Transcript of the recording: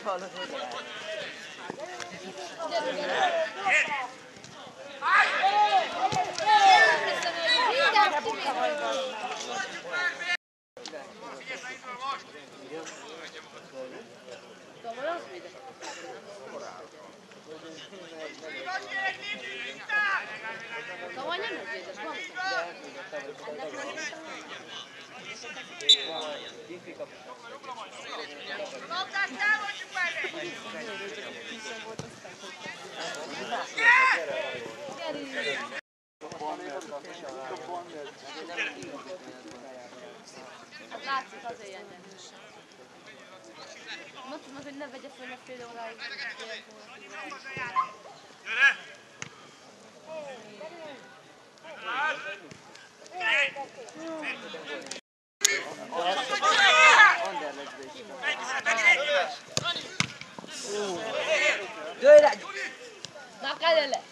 hallod, hogy Szóval nem ezért, ez van. Hát látszik, azért ilyen gyanús. Mondtam az, hogy ne vegye föl a fél óráig. Gyere! Na, kell le!